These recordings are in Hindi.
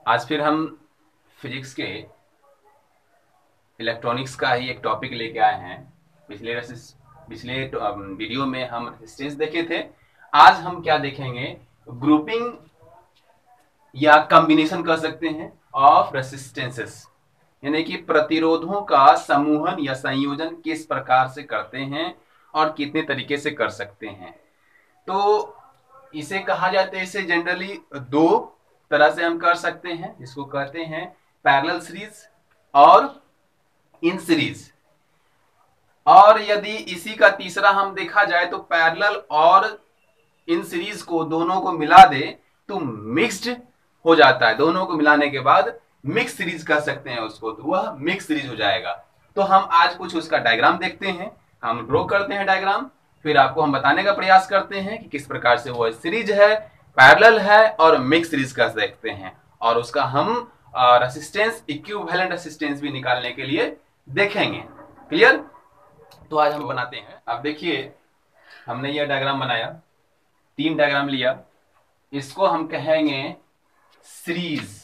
आज फिर हम फिजिक्स के इलेक्ट्रॉनिक्स का ही एक टॉपिक लेके आए हैं। पिछले वीडियो में हम रेजिस्टेंस देखे थे। आज हम क्या देखेंगे, ग्रुपिंग या कॉम्बिनेशन कर सकते हैं ऑफ रेसिस्टेंसेस, यानी कि प्रतिरोधों का समूहन या संयोजन किस प्रकार से करते हैं और कितने तरीके से कर सकते हैं। तो इसे कहा जाता है, इसे जनरली दो तरह से हम कर सकते हैं, जिसको कहते हैं पैरेलल सीरीज और इन सीरीज। और यदि इसी का तीसरा हम देखा जाए तो पैरेलल और इन सीरीज को दोनों को मिला दे तो मिक्स्ड हो जाता है। दोनों को मिलाने के बाद मिक्स सीरीज कह सकते हैं उसको, तो वह मिक्स सीरीज हो जाएगा। तो हम आज कुछ उसका डायग्राम देखते हैं, हम ड्रॉ करते हैं डायग्राम, फिर आपको हम बताने का प्रयास करते हैं कि किस प्रकार से वो सीरीज है, पैरेलल है और मिक्स सीरीज कह सकते हैं। और उसका हम रेसिस्टेंस, इक्विवेलेंट रेसिस्टेंस भी निकालने के लिए देखेंगे। क्लियर? तो आज हम बनाते हैं। अब देखिए, हमने यह डायग्राम बनाया, 3 डायग्राम लिया, इसको हम कहेंगे सीरीज।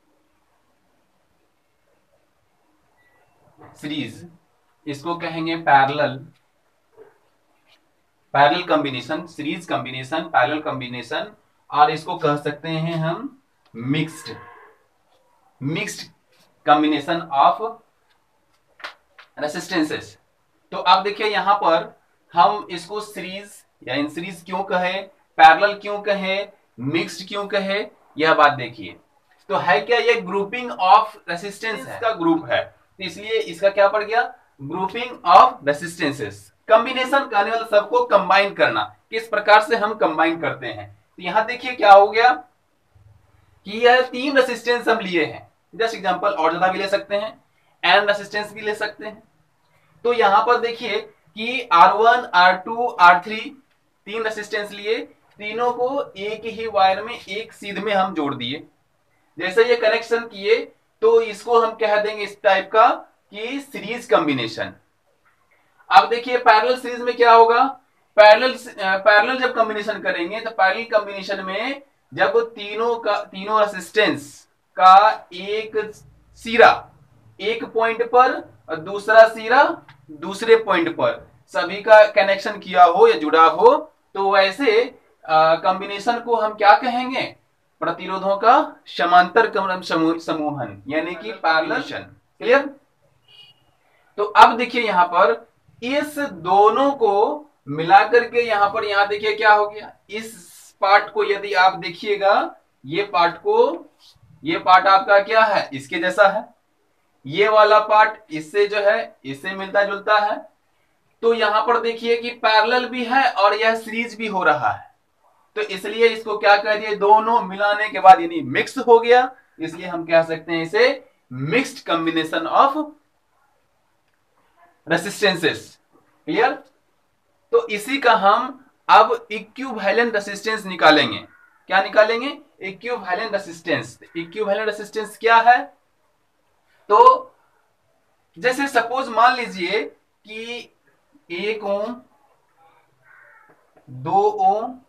इसको कहेंगे parallel combination, series combination, parallel combination, और इसको कह सकते हैं हम मिक्स्ड कॉम्बिनेशन ऑफ रेसिस्टेंसेस। तो अब देखिए यहां पर हम इसको सीरीज या इन सीरीज क्यों कहे, पैरेलल क्यों कहे, मिक्स्ड क्यों कहे, यह बात देखिए। तो है क्या, ये ग्रुपिंग ऑफ रेसिस्टेंस का ग्रुप है, तो इसलिए इसका क्या पड़ गया, ग्रुपिंग ऑफ रेसिस्टेंसेस। कॉम्बिनेशन करने वाला सबको कंबाइन करना, किस प्रकार से हम कंबाइन करते हैं। तो यहां देखिए क्या हो गया कि यह 3 रेसिस्टेंस हम लिए हैं, जस्ट एग्जांपल, और ज्यादा भी ले सकते हैं, एन रेसिस्टेंस भी ले सकते हैं। तो यहां पर देखिए कि R1, R2, R3 3 रेसिस्टेंस लिए, तीनों को एक ही वायर में, एक सीध में हम जोड़ दिए। जैसे ये कनेक्शन किए तो इसको हम कह देंगे इस टाइप का कि सीरीज कॉम्बिनेशन। अब देखिए पैरेलल सीरीज में क्या होगा, पैरेलल जब कॉम्बिनेशन करेंगे तो पैरेलल कॉम्बिनेशन में जब तीनों रेसिस्टेंस का एक सिरा एक पॉइंट पर और दूसरा सिरा दूसरे पॉइंट पर सभी का कनेक्शन किया हो या जुड़ा हो, तो वैसे कॉम्बिनेशन को हम क्या कहेंगे, प्रतिरोधों का समांतर समूहन, यानी कि पैरेलल। क्लियर? तो अब देखिए यहां पर इस दोनों को मिलाकर के यहां देखिए क्या हो गया। इस पार्ट को यदि आप देखिएगा, ये पार्ट आपका क्या है, इसके जैसा है। ये वाला पार्ट इससे जो है, इससे मिलता जुलता है। तो यहां पर देखिए कि पैरेलल भी है और यह सीरीज भी हो रहा है, तो इसलिए इसको क्या कह दिए, दोनों मिलाने के बाद यानी मिक्स हो गया, इसलिए हम कह सकते हैं इसे mixed combination of resistances. Clear? तो इसी का हम अब इक्विवेलेंट रेसिस्टेंस निकालेंगे। क्या निकालेंगे? Equivalent resistance. इक्विवेलेंट रेसिस्टेंस क्या है, तो जैसे सपोज मान लीजिए कि 1 ओम, 2 ओम,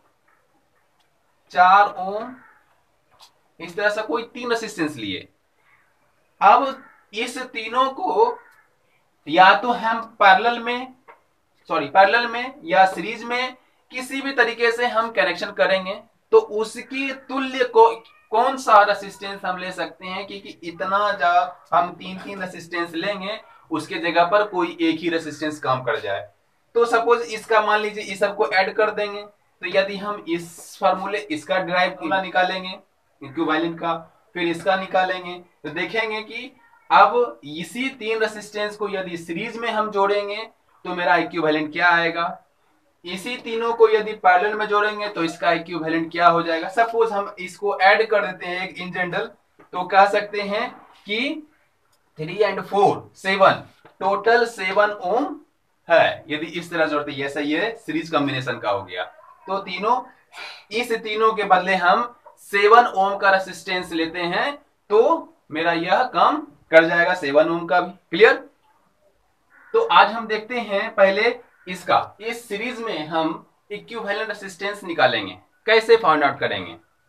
4 ओम, इस तरह से कोई 3 रेसिस्टेंस लिए। अब इस तीनों को या तो हम पैरेलल में या सीरीज में किसी भी तरीके से हम कनेक्शन करेंगे, तो उसकी तुल्य को कौन सा रेसिस्टेंस हम ले सकते हैं, क्योंकि इतना हम 3 रेसिस्टेंस लेंगे, उसके जगह पर कोई एक ही रेसिस्टेंस काम कर जाए। तो सपोज इसका मान लीजिए इस सबको ऐड कर देंगे, तो यदि हम इस फार्मूले, इसका डिराइव फॉर्मूला निकालेंगे इक्विवेलेंट का, फिर इसका निकालेंगे, तो देखेंगे कि अब इसी 3 रेसिस्टेंस को यदि सीरीज में हम जोड़ेंगे तो मेरा इक्विवेलेंट क्या आएगा, इसी तीनों को यदि पैरेलल में जोड़ेंगे तो इसका इक्विवेलेंट क्या हो जाएगा। सपोज हम इसको ऐड कर देते हैं एक इन जनरल, तो कह सकते हैं कि 3 and 4 7, टोटल 7 ओम है। यदि इस तरह जोड़ते हैं, ऐसा ये सीरीज कॉम्बिनेशन का हो गया, तो इस तीनों के बदले हम 7 ओम का रेसिस्टेंस लेते हैं, तो मेरा यह कम कर जाएगा 7 ओम का भी। क्लियर? तो आज हम देखते हैं पहले इस सीरीज में हम इक्विवेलेंट रेसिस्टेंस निकालेंगे, कैसे फाइंड आउट करेंगे।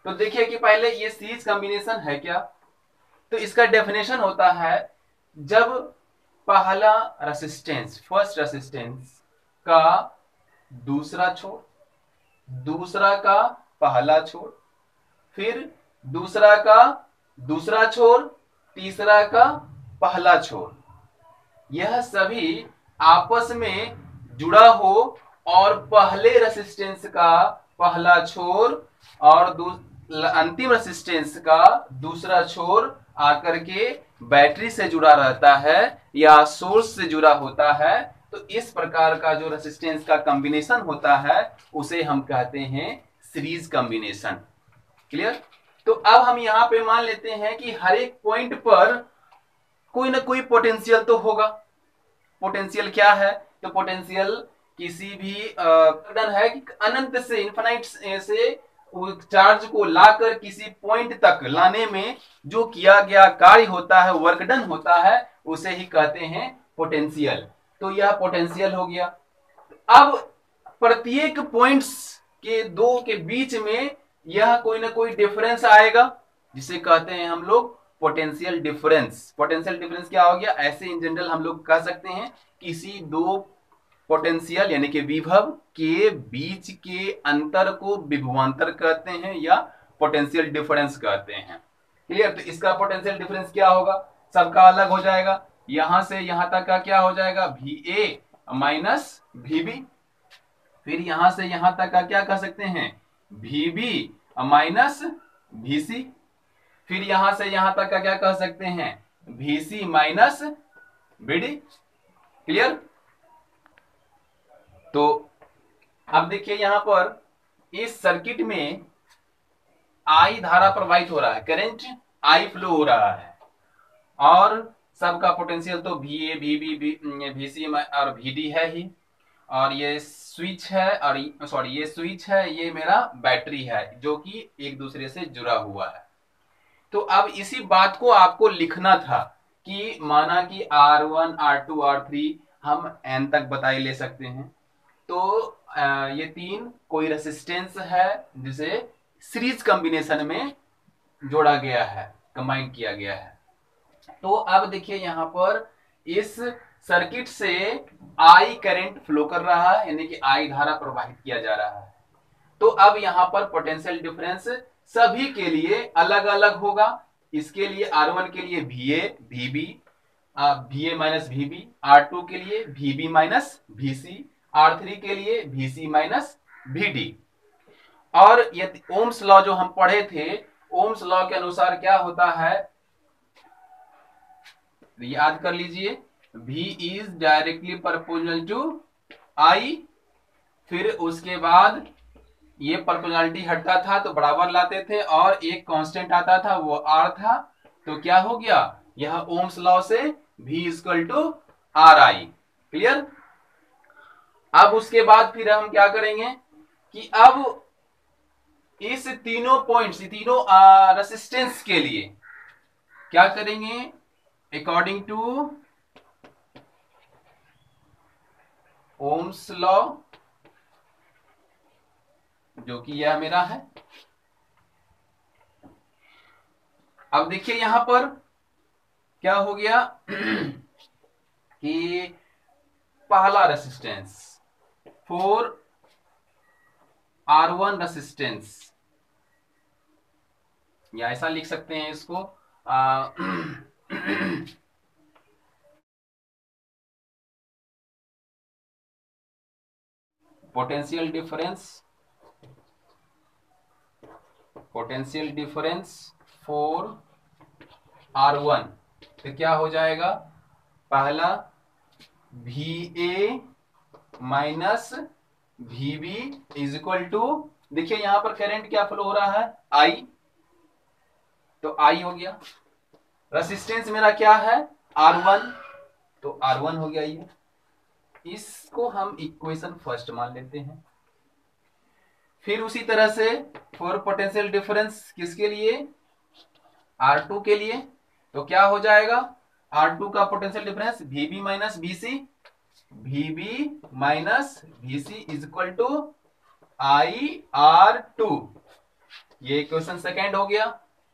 तो देखिए कि पहले ये सीरीज कॉम्बिनेशन है क्या, तो इसका डेफिनेशन होता है जब पहला रेसिस्टेंस, फर्स्ट रेसिस्टेंस का दूसरा छोर, दूसरा का पहला छोर, फिर दूसरा का दूसरा छोर, तीसरा का पहला छोर, यह सभी आपस में जुड़ा हो और पहले रेसिस्टेंस का पहला छोर और अंतिम रेसिस्टेंस का दूसरा छोर आकर के बैटरी से जुड़ा रहता है या सोर्स से जुड़ा होता है, तो इस प्रकार का जो रेसिस्टेंस का कॉम्बिनेशन होता है उसे हम कहते हैं सीरीज कॉम्बिनेशन। क्लियर? तो अब हम यहां पे मान लेते हैं कि हर एक पॉइंट पर कोई ना कोई पोटेंशियल तो होगा। पोटेंशियल क्या है? तो पोटेंशियल किसी भी है कि अनंत से, इन्फिनाइट से चार्ज को लाकर किसी पॉइंट तक लाने में जो किया गया कार्य होता है, वर्क डन होता है, उसे ही कहते हैं पोटेंशियल। तो यह पोटेंशियल हो गया। अब प्रत्येक पॉइंट्स के दो के बीच में यह कोई ना कोई डिफरेंस आएगा, जिसे कहते हैं हम लोग पोटेंशियल डिफरेंस। पोटेंशियल डिफरेंस क्या हो गया? ऐसे इन जनरल हम लोग कह सकते हैं किसी दो पोटेंशियल यानी कि विभव के बीच के अंतर को विभवांतर कहते हैं या पोटेंशियल डिफरेंस कहते हैं। क्लियर? तो इसका पोटेंशियल डिफरेंस क्या होगा? सबका अलग हो जाएगा। यहां से यहां तक का क्या हो जाएगा? VA minus VB। फिर यहां से यहां तक का क्या कह सकते हैं? VB minus VC। फिर यहां से यहां तक का क्या कह सकते हैं? VC minus VD। क्लियर? तो अब देखिए यहां पर इस सर्किट में I धारा प्रवाहित हो रहा है, करंट I फ्लो हो रहा है, और सबका पोटेंशियल तो VA, VB, VC और VD है ही, और ये स्विच है, और सॉरी ये स्विच है, ये मेरा बैटरी है जो कि एक दूसरे से जुड़ा हुआ है। तो अब इसी बात को आपको लिखना था कि माना कि R1, R2, R3 हम N तक बताई ले सकते हैं, तो ये तीन कोई रेसिस्टेंस है जिसे सीरीज कॉम्बिनेशन में जोड़ा गया है, कंबाइन किया गया है। तो अब देखिए यहां पर इस सर्किट से I करंट फ्लो कर रहा है, यानी कि I धारा प्रवाहित किया जा रहा है। तो अब यहां पर पोटेंशियल डिफरेंस सभी के लिए अलग अलग होगा। इसके लिए R1 के लिए VA, VB, VA minus VB, R2 के लिए VB माइनस VC, R3 के लिए VC माइनस VD। और ये ओम्स लॉ जो हम पढ़े थे, ओम्स लॉ के अनुसार क्या होता है, याद कर लीजिए, V is directly proportional to I। फिर उसके बाद ये प्रोपोर्शनलिटी हटता था तो बराबर लाते थे, और एक कांस्टेंट आता था वो R था। तो क्या हो गया? यह ओम्स लॉ से V equal to RI। Clear? अब उसके बाद फिर हम क्या करेंगे कि अब इस तीनों पॉइंट्स, तीनों रेसिस्टेंस के लिए क्या करेंगे? अकॉर्डिंग टू ओम्स लॉ, जो कि यह मेरा है। अब देखिए यहां पर क्या हो गया कि पहला रेसिस्टेंस 4 R1 रेसिस्टेंस, या ऐसा लिख सकते हैं इसको पोटेंशियल डिफरेंस 4 R1, तो क्या हो जाएगा? पहला VA minus VB is equal to, देखिए यहां पर करंट क्या फ्लो हो रहा है? I, तो I हो गया। रेसिस्टेंस मेरा क्या है? R1, तो R1 हो गया। ये इसको हम इक्वेशन फर्स्ट मान लेते हैं। फिर उसी तरह से फॉर पोटेंशियल डिफरेंस किसके लिए? R2 के लिए, तो क्या हो जाएगा? R2 का potential difference VB minus VC, VB minus VC is equal to IR2। ये इक्वेशन सेकेंड हो गया।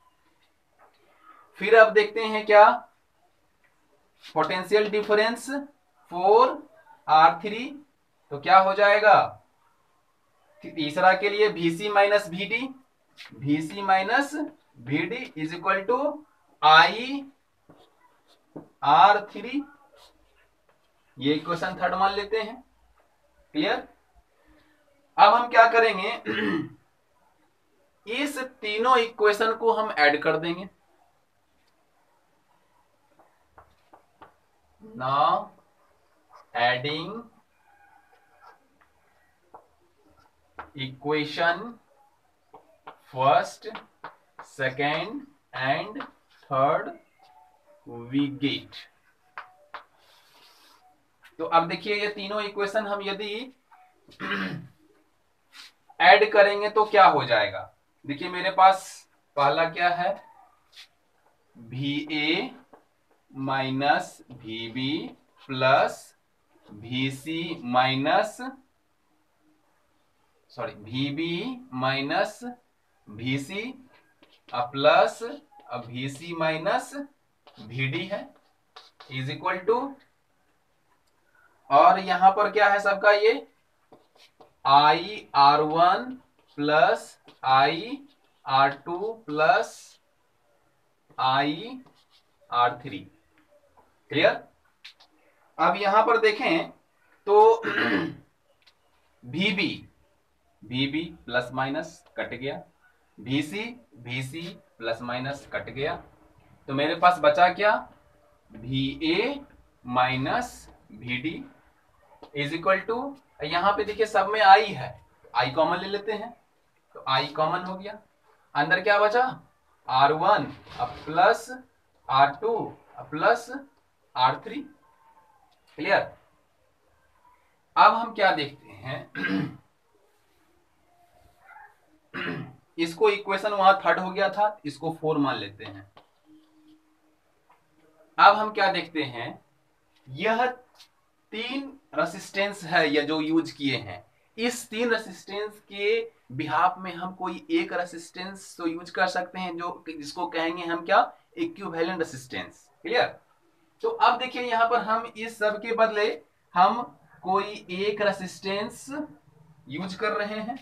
फिर अब देखते हैं क्या, पोटेंशियल डिफरेंस फॉर R3, तो क्या हो जाएगा, तीसरा के लिए Vc minus Vd, Vc minus Vd is equal to I R3, ये इक्वेशन थर्ड मान लेते हैं। क्लियर। अब हम क्या करेंगे, इस तीनों इक्वेशन को हम ऐड कर देंगे। Now adding equation first, second and third we get. तो अब देखिए ये तीनों इक्वेशन हम यदि ऐड करेंगे तो क्या हो जाएगा। देखिए मेरे पास पहला क्या है, VA minus VB plus VC minus VB minus VC plus VC minus VD है इज इक्वल टू, और यहां पर क्या है सबका, ये IR1 plus IR2 plus IR3। Clear. अब यहां पर देखें तो VB प्लस माइनस कट गया, VC प्लस माइनस कट गया, तो मेरे पास बचा क्या, VA minus VD is equal to, यहां पे देखिए सब में I है, I कॉमन ले लेते हैं, तो I कॉमन हो गया, अंदर क्या बचा, R1 plus R2 plus R3। Clear. अब हम क्या देखते हैं, इसको इक्वेशन वहां थर्ड हो गया था, इसको 4 मान लेते हैं। अब हम क्या देखते हैं, यह 3 रेसिस्टेंस है या जो यूज किए हैं, इस 3 रेसिस्टेंस के बिहाफ में हम कोई एक रेसिस्टेंस तो यूज कर सकते हैं, जो जिसको कहेंगे हम क्या, इक्विवेलेंट रेसिस्टेंस। क्लियर। तो अब देखिए यहां पर हम इस सब के बदले हम कोई एक रेसिस्टेंस यूज कर रहे हैं।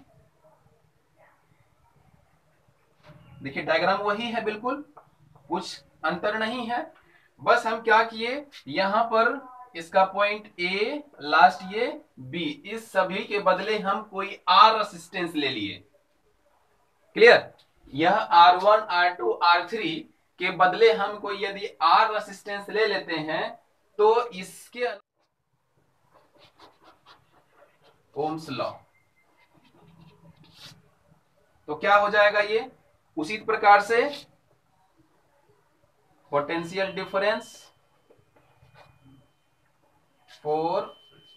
देखिए डायग्राम वही है, बिल्कुल कुछ अंतर नहीं है, बस हम क्या किए, यहां पर इसका पॉइंट A, लास्ट ये B, इस सभी के बदले हम कोई R रेसिस्टेंस ले लिए। क्लियर। यह R1 R2 R3 के बदले हम कोई यदि R रेसिस्टेंस ले लेते हैं तो इसके ओम्स लॉ, तो क्या हो जाएगा, ये उसी प्रकार से पोटेंशियल डिफरेंस फॉर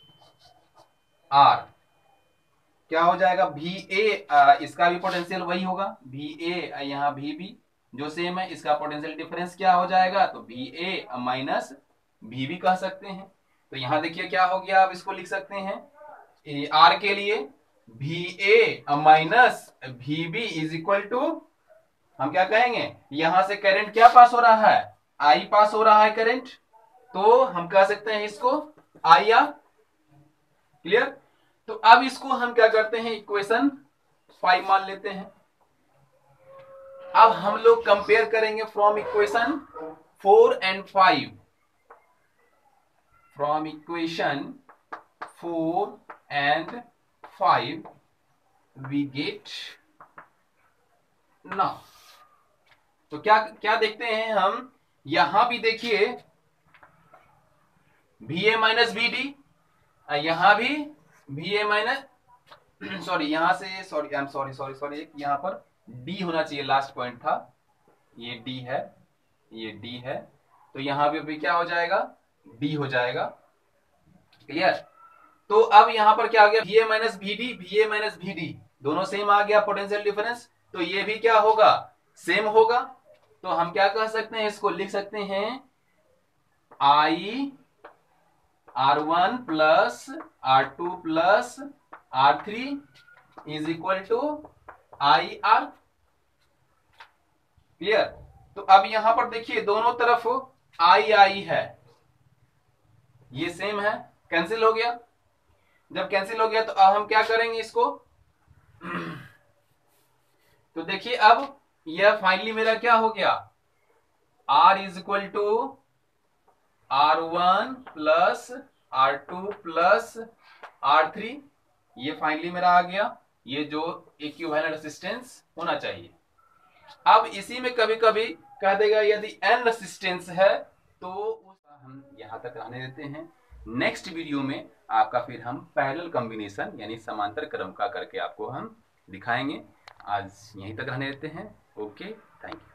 R क्या हो जाएगा, VA, इसका भी पोटेंशियल वही होगा, VA यहां VB जो सेम है, इसका पोटेंशियल डिफरेंस क्या हो जाएगा, तो VA माइनस VB कह सकते हैं। तो यहां देखिए क्या हो गया, आप इसको लिख सकते हैं R के लिए VA minus VB is equal to, हम क्या कहेंगे, यहां से करंट क्या पास हो रहा है, I पास हो रहा है करंट, तो हम कह सकते हैं इसको IR। क्लियर। तो अब इसको हम क्या करते हैं, इक्वेशन 5 मान लेते हैं। अब हम लोग कंपेयर करेंगे from equation 4 and 5, from equation 4 and 5 we get now. तो क्या क्या देखते हैं हम, यहां भी देखिए VA माइनस VD, यहां भी VA माइनस यहां से सॉरी यहां पर D होना चाहिए, लास्ट पॉइंट था, ये D है, ये D है, तो यहां भी अभी क्या हो जाएगा, D हो जाएगा। क्लियर। तो अब यहां पर क्या आ गया, VA माइनस VD दोनों सेम आ गया पोटेंशियल डिफरेंस, तो ये भी क्या होगा, सेम होगा। तो हम क्या कह सकते हैं, इसको लिख सकते हैं I R1 plus R2 plus R3 is equal to IR। Clear. तो अब यहां पर देखिए दोनों तरफ आई आई है, ये सेम है, कैंसिल हो गया। जब कैंसिल हो गया तो अब हम क्या करेंगे इसको, तो देखिए अब यह फाइनली मेरा क्या हो गया, r is equal to R1 plus R2 plus R3, ये फाइनली मेरा आ गया, ये जो इक्विवेलेंट रेसिस्टेंस होना चाहिए। अब इसी में कभी कभी कह देगा यदि n रेसिस्टेंस है तो हम यहां तक रहने देते हैं। नेक्स्ट वीडियो में आपका फिर हम पैरेलल कॉम्बिनेशन यानी समांतर क्रम का करके आपको हम दिखाएंगे। आज यहीं तक रहने देते हैं। Okay, thank you.